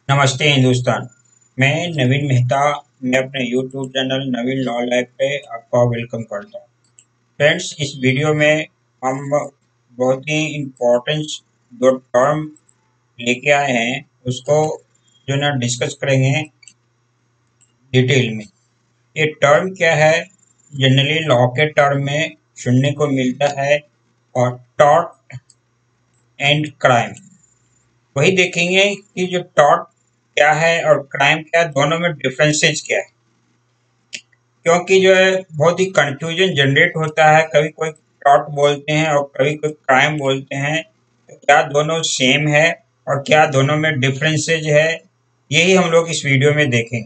नमस्ते हिंदुस्तान। मैं नवीन मेहता। मैं अपने YouTube channel Naveen law life पे आपका वेलकम करता हूँ। फ्रेंड्स, इस वीडियो में हम बहुत ही इम्पोर्टेंट दो टर्म लेके आए हैं, उसको जो ना डिस्कस करेंगे डिटेल में। ये टर्म क्या है? जनरली लॉ के टर्म में सुनने को मिलता है, और टॉर्ट एंड क्राइम। वही देखेंगे कि जो टॉर्ट क्या है और क्राइम क्या है, दोनों में डिफरेंसेस क्या है। क्योंकि जो है बहुत ही कंफ्यूजन जनरेट होता है, कभी कोई टॉर्ट बोलते हैं और कभी कोई क्राइम बोलते हैं, तो क्या दोनों सेम है और क्या दोनों में डिफरेंसेज है, यही हम लोग इस वीडियो में देखेंगे।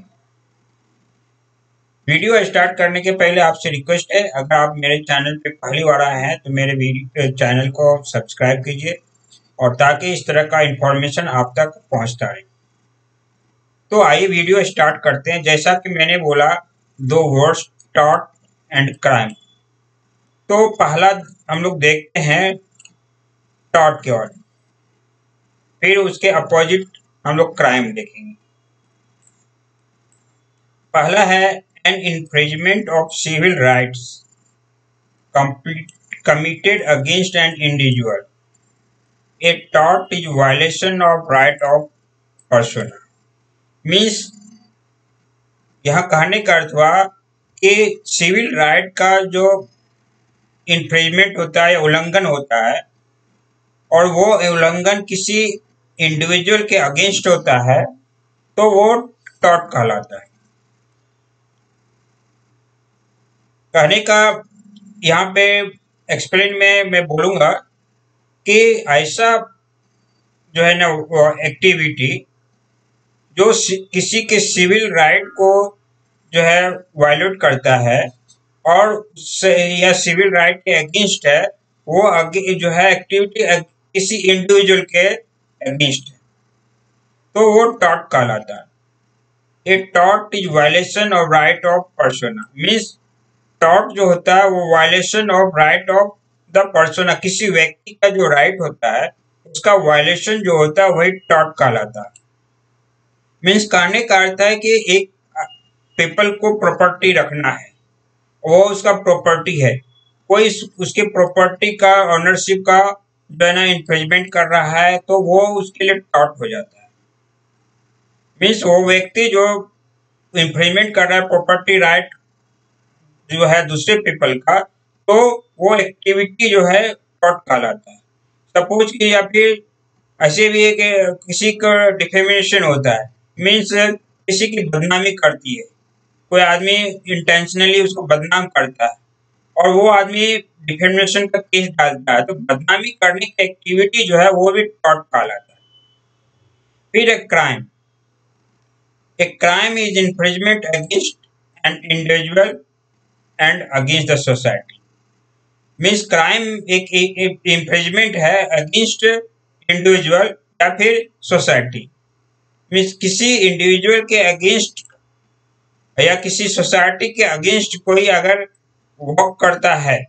वीडियो स्टार्ट करने के पहले आपसे रिक्वेस्ट है, अगर आप मेरे चैनल पे पहली बार आए हैं तो मेरे वीडियो चैनल को सब्सक्राइब कीजिए, और ताकि इस तरह का इंफॉर्मेशन आप तक पहुंचता रहे। तो आइए वीडियो स्टार्ट करते हैं। जैसा कि मैंने बोला, दो वर्ड्स टॉर्ट एंड क्राइम। तो पहला हम लोग देखते हैं टॉर्ट की ओर, फिर उसके अपोजिट हम लोग क्राइम देखेंगे। पहला है an infringement of civil rights committed against an individual. A tort is violation of right of person. Means यहाँ कहने का अर्थ हुआ कि सिविल राइट का जो इन्फ्रिंजमेंट होता है, उल्लंघन होता है, और वो उल्लंघन किसी इंडिविजुअल के अगेंस्ट होता है, तो वो टॉर्ट कहलाता है। कहने का यहाँ पे एक्सप्लेन में मैं बोलूंगा कि ऐसा जो है ना एक्टिविटी जो किसी के सिविल राइट को जो है वायलेट करता है, और या सिविल राइट के अगेंस्ट है, वो जो है एक्टिविटी किसी इंडिविजुअल के अगेंस्ट है, तो वो टॉर्ट कहलाता है। A tort is violation of right of person. Means tort जो होता है वो violation of right of the person, किसी व्यक्ति का जो राइट होता है उसका वायलेशन जो होता है वही टॉर्ट कहलाता है। मीन्स कहने का अर्थ है कि एक पीपल को प्रॉपर्टी रखना है, वो उसका प्रॉपर्टी है, कोई उसके प्रॉपर्टी का ऑनरशिप का जो है ना इन्फ्रिंजमेंट कर रहा है, तो वो उसके लिए टॉर्ट हो जाता है। मीन्स वो व्यक्ति जो इन्फ्रिंजमेंट कर रहा है प्रॉपर्टी राइट जो है दूसरे पीपल का, तो वो एक्टिविटी जो है टॉर्ट कहलाता है। सपोज कि या फिर ऐसे भी है कि किसी का डिफेमेशन होता है, मीन्स किसी की बदनामी करती है, कोई आदमी इंटेंशनली उसको बदनाम करता है और वो आदमी डिफेमेशन का केस डालता है, तो बदनामी करने की एक्टिविटी जो है वो भी टॉर्ट कहलाता है। फिर एक crime. A crime is infringement against an individual and against the society. Means crime एक इन्फ्रिंजमेंट है अगेंस्ट इंडिविजुअल या फिर सोसाइटी। मीन्स किसी इंडिविजुअल के अगेंस्ट या किसी सोसाइटी के अगेंस्ट कोई अगर वर्क करता है,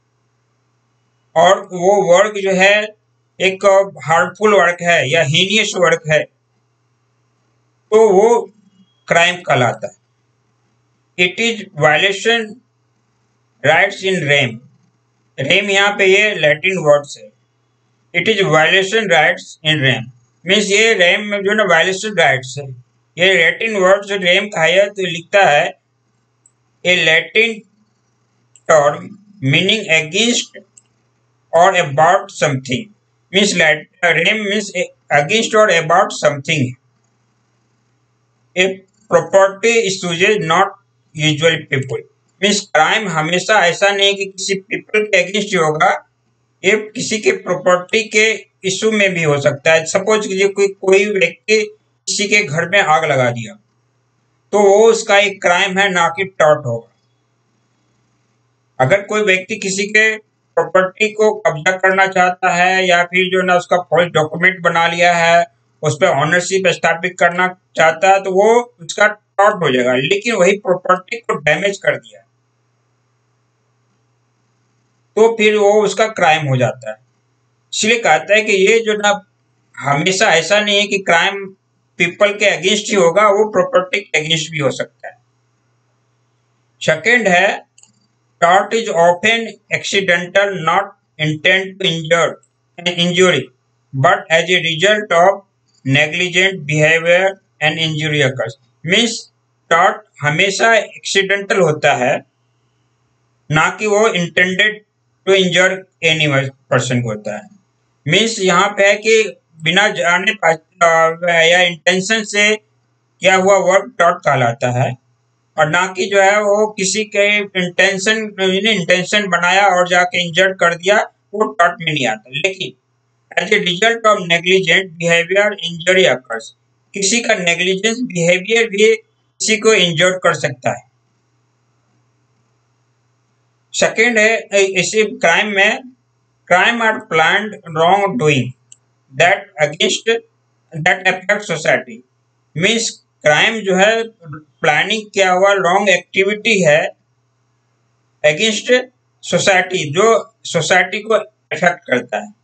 और वो वर्क जो है एक हार्मफुल वर्क है या हीनियस वर्क है, तो वो क्राइम कहलाता है। It is violation rights in rem. Rem यहाँ पे ये लैटिन वर्ड्स है। It is violation rights in rem. Means ये रेम में जो ना वायलेशन राइट्स है, ये लैटिन वर्ड रेम का है, तो लिखता है a Latin term meaning against और about something. Means rem means against और about something. A property issues not usual people. Means crime हमेशा ऐसा नहीं कि किसी पीपल के अगेंस्ट होगा, ये किसी के प्रॉपर्टी के इशू में भी हो सकता है। सपोज कीजिए कोई व्यक्ति किसी के घर में आग लगा दिया, तो वो उसका एक क्राइम है, ना कि टॉर्ट होगा। अगर कोई व्यक्ति किसी के प्रॉपर्टी को कब्जा करना चाहता है, या फिर जो ना उसका फॉल्स डॉक्यूमेंट बना लिया है, उस पर ऑनरशिप स्थापित करना चाहता है, तो वो उसका टॉर्ट हो जाएगा। लेकिन वही प्रॉपर्टी को डैमेज कर दिया तो फिर वो उसका क्राइम हो जाता है। इसलिए कहता है कि ये जो ना हमेशा ऐसा नहीं है कि क्राइम पीपल के अगेंस्ट ही होगा, वो प्रॉपर्टी के अगेंस्ट भी हो सकता है। सेकेंड है tort is often accidental, not intent to injury, but as a result of negligent behavior and injury occurs. Means tort हमेशा accidental होता है, ना कि वो intended to injure any person होता है। मीन्स यहाँ पे है कि बिना जाने या इंटेंशन से क्या हुआ वर्क टॉर्ट कहलाता है, और ना कि जो है वो किसी के इंटेंशन बनाया और जाके इंजर्ड कर दिया, वो टॉर्ट में नहीं आता। लेकिन as a result of negligent behaviour injury occurs, किसी का नेग्लिजेंस बिहेवियर भी किसी को इंजर्ड कर सकता है। सेकेंड है इसी क्राइम में, crime are planned wrong doing that against that affect society. Means crime जो है प्लानिंग किया हुआ रॉन्ग एक्टिविटी है अगेंस्ट सोसाइटी, जो सोसाइटी को अफेक्ट करता है।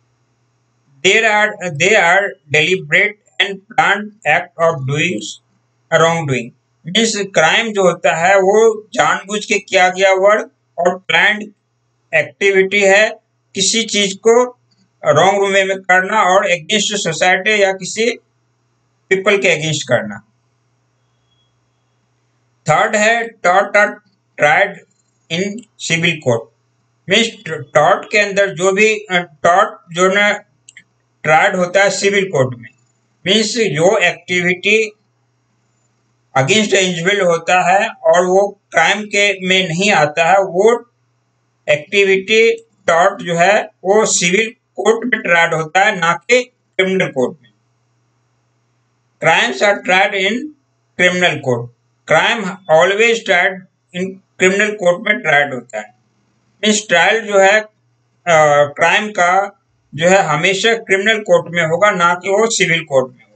They are deliberate and planned act of doing wrong doing. Means crime जो होता है वो जानबूझ के किया गया वर्क और प्लान्ड एक्टिविटी है, किसी चीज को रॉन्ग वे में करना और अगेंस्ट सोसाइटी या किसी पीपल के अगेंस्ट करना। थर्ड है tort are tried in civil court. Means tort के अंदर जो भी टॉर्ट जो ना ट्राइड होता है सिविल कोर्ट में, मीन्स जो एक्टिविटी अगेंस्ट इंडिविजुअल होता है और वो क्राइम के में नहीं आता है, वो एक्टिविटी टॉर्ट जो है वो सिविल कोर्ट में ट्राइड होता है, ना कि क्रिमिनल कोर्ट में। Crimes are tried in criminal court. Crime always tried in criminal court में ट्राइड होता है। मीन्स ट्रायल जो है क्राइम का जो है हमेशा क्रिमिनल कोर्ट में होगा, ना कि वो सिविल कोर्ट में होगा।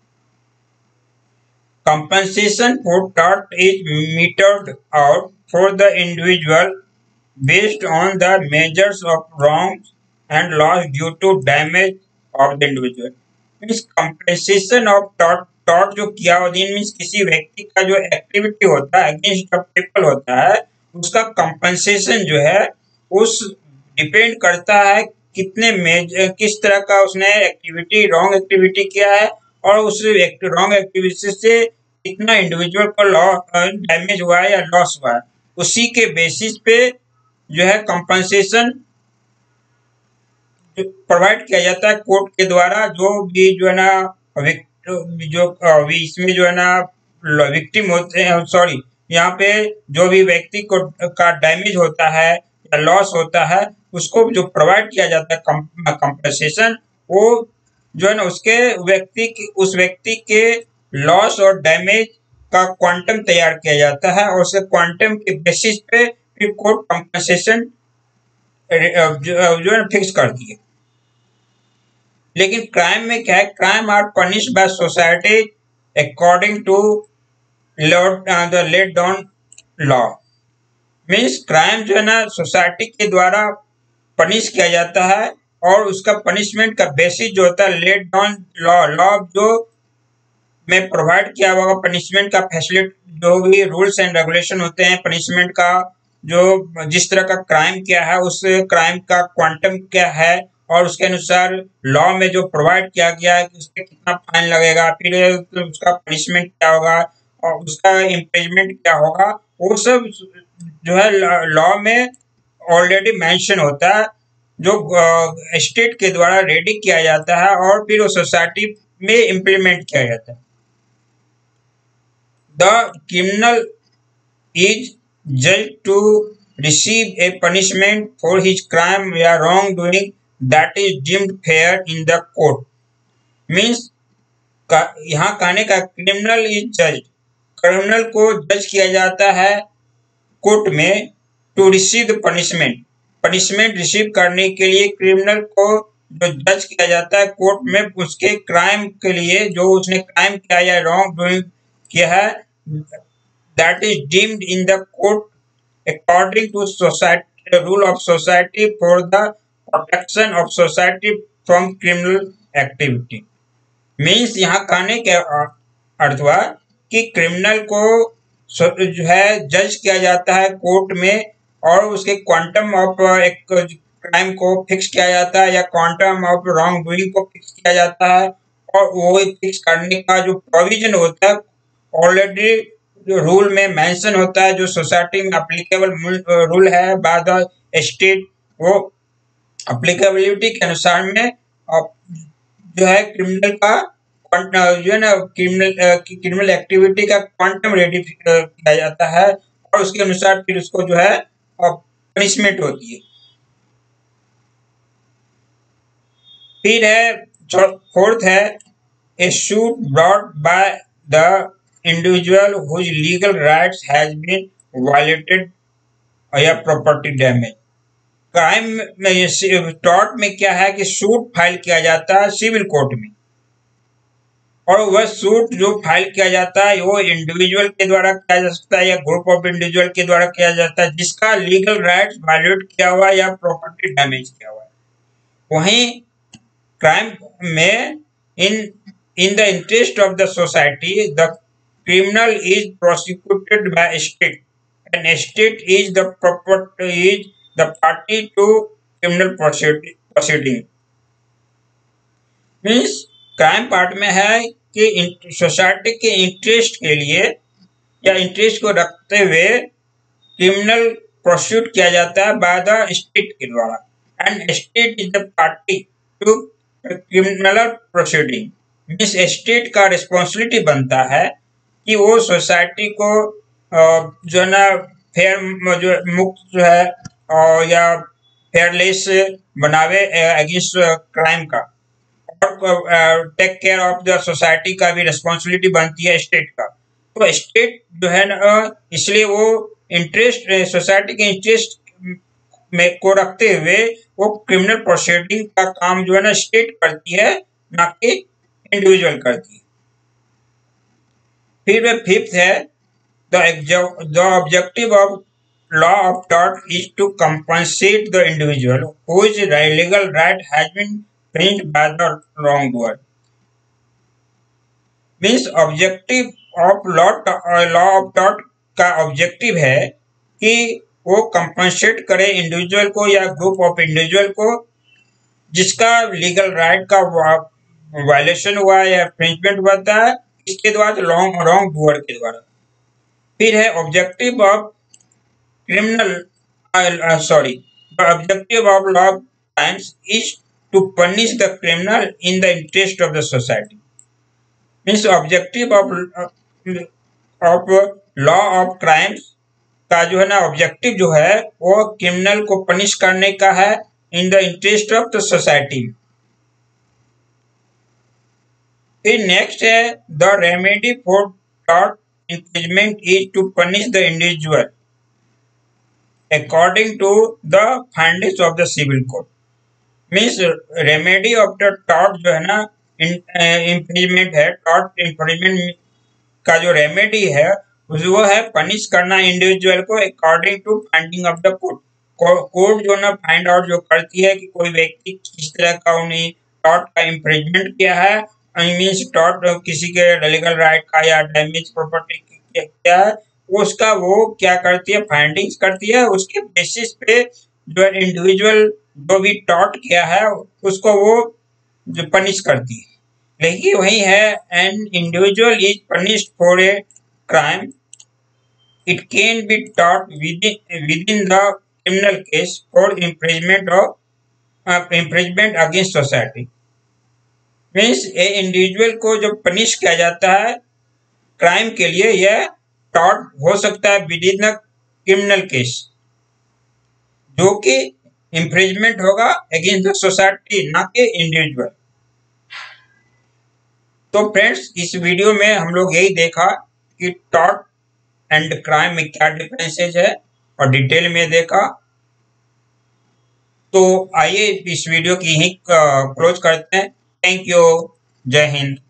Compensation for tort is meted out for the individual based on the measures of wrongs and loss due to damage of the individual. Means compensation of tort जो किया means किसी व्यक्ति का जो एक्टिविटी होता है अगेंस्ट द पीपल होता है, उसका कंपनसेशन जो है उस डिपेंड करता है किस तरह का उसने एक्टिविटी रॉन्ग एक्टिविटी किया है और उस रॉन्ग एक्टिविटी से कितना इंडिविजुअल को डैमेज हुआ है या लॉस हुआ है, उसी के बेसिस पे जो है कंपनसेशन प्रोवाइड किया जाता है कोर्ट के द्वारा। जो भी जो है ना इसमें जो है ना विक्टिम होते हैं, सॉरी यहाँ पे जो भी व्यक्ति को का डैमेज होता है या लॉस होता है, उसको जो प्रोवाइड किया जाता है कंपनसेशन, वो जो है ना उस व्यक्ति के लॉस और डैमेज का क्वांटम तैयार किया जाता है और उसे क्वांटम के बेसिस पे फिर कोर्ट कंपनसेशन जो है फिक्स करती है। लेकिन क्राइम में क्या है, crime are punish by society according to the let down law. Means crime जो है ना सोसाइटी के द्वारा पनिश किया जाता है और उसका पनिशमेंट का बेसिस जो होता है लेट डाउन लॉ जो में प्रोवाइड किया हुआ पनिशमेंट का फैसिलिटी, जो भी रूल्स एंड रेगुलेशन होते हैं पनिशमेंट का, जो जिस तरह का क्राइम क्या है उस क्राइम का क्वांटम क्या है और उसके अनुसार लॉ में जो प्रोवाइड किया गया है कि उसके कितना फाइन लगेगा, फिर उसका पनिशमेंट क्या होगा और उसका इम्प्रिजमेंट क्या होगा, वो सब जो है लॉ में ऑलरेडी मेंशन होता है, जो स्टेट के द्वारा रेडी किया जाता है और फिर वो सोसाइटी में इम्प्लीमेंट किया जाता है। The criminal is judged to receive a punishment for his crime or wrongdoing that is deemed fair in the court. Means यहाँ कहने का क्रिमिनल इज जज, क्रिमिनल को जज किया जाता है कोर्ट में to receive the punishment receive करने के लिए क्रिमिनल को जो जज किया जाता है कोर्ट में उसके क्राइम के लिए, जो उसने क्राइम किया या रॉन्ग डूइंग किया है, that is deemed in the court according to society rule of society for the protection of society from criminal activity. Means यहाँ कहने के अर्थ हुआ कि क्रिमिनल को जो है जज किया जाता है कोर्ट में, और उसके क्वांटम ऑफ एक क्राइम को फिक्स किया जाता है या क्वांटम ऑफ रॉन्ग डूइंग को फिक्स किया जाता है, और वो फिक्स करने का जो प्रोविजन होता है ऑलरेडी जो रूल में मेंशन होता है, जो सोसाइटी में अप्लीकेबल रूल है बाय द स्टेट, वो अप्लीकेबिलिटी के अनुसार में जो है क्रिमिनल का जो है ना क्रिमिनल एक्टिविटी का क्वांटम रेडी किया जाता है, और उसके अनुसार फिर उसको जो है पनिशमेंट होती है। फिर है फोर्थ है a suit brought by the individual whose legal rights has been violated या प्रॉपर्टी डैमेज। क्राइम में टॉर्ट में क्या है कि सूट फाइल किया जाता है सिविल कोर्ट में, और वह सूट जो फाइल किया जाता है वो इंडिविजुअल के द्वारा किया जा सकता है या ग्रुप ऑफ इंडिविजुअल के द्वारा किया जाता है जिसका लीगल राइट्स वायलेट किया हुआ है या प्रॉपर्टी डैमेज किया हुआ है। वहीं क्राइम में in the interest of the society, the criminal is prosecuted by a state, and a state is the party to criminal proceeding. Means crime part में है कि सोसाइटी के इंटरेस्ट के लिए या इंटरेस्ट को रखते हुए क्रिमिनल प्रोसिक्यूट किया जाता है बाय द स्टेट के द्वारा, and state is the party to criminal proceeding. Means state का रिस्पॉन्सिबिलिटी बनता है कि वो सोसाइटी को जो है ना फेयर जो मुक्त जो है या फेयरलेस बनावे अगेंस्ट क्राइम का, और take care of the society का भी रिस्पॉन्सिबिलिटी बनती है स्टेट का। तो स्टेट जो है ना इसलिए वो इंटरेस्ट सोसाइटी के इंटरेस्ट में को रखते हुए वो क्रिमिनल प्रोसीडिंग का काम जो है ना स्टेट करती है, ना कि इंडिविजुअल करती है। फिर वह फिफ्थ है the objective of law of tort is to compensate the individual whose legal right has been infringed by the wrongdoer। Means objective of law of tort का ऑब्जेक्टिव है कि वो कंपनसेट करे इंडिविजुअल को या ग्रुप ऑफ इंडिविजुअल को जिसका legal right का वायलेशन हुआ या इंफ्रिंजमेंट हुआ है इसके द्वारा रॉन्ग डूअर के द्वारा। फिर है objective of criminal objective of law crimes is to punish the criminal in the interest of the society। Means objective of law of crimes का जो है ना ऑब्जेक्टिव जो है वो क्रिमिनल को पनिश करने का है in the interest of the society. फिर नेक्स्ट है the remedy for tort infringement is to punish the individual according to the findings of the civil code. Means remedy of the tort जो है ना infringement है, tort infringement का जो remedy है वो है पनिश करना इंडिविजुअल को according to finding of the court. Court जो ना फाइंड आउट जो करती है कि कोई व्यक्ति किस तरह का उन्हें टॉर्ट का इंफ्रिंजमेंट किया है, मीन्स टॉर्ट किसी के लीगल राइट का या डैमेज प्रॉपर्टी किया है, उसका वो क्या करती है फाइंडिंग्स करती है, उसके बेसिस पे जो इंडिविजुअल जो भी टॉर्ट किया है उसको वो जो पनिश करती है। लेकिन वही है an individual is punished for a crime it can be tort within the criminal case for infringement against society. Means a individual को जो पनिश किया जाता है क्राइम के लिए यह टॉर्ट हो सकता है within the criminal case, जो कि इंफ्रिंजमेंट होगा अगेंस्ट द सोसाइटी, ना कि इंडिविजुअल। तो फ्रेंड्स इस वीडियो में हम लोग यही देखा कि टॉर्ट एंड क्राइम में क्या डिफरेंसेस है और डिटेल में देखा। तो आइए इस वीडियो की यहीं क्लोज करते हैं। थैंक यू, जय हिंद।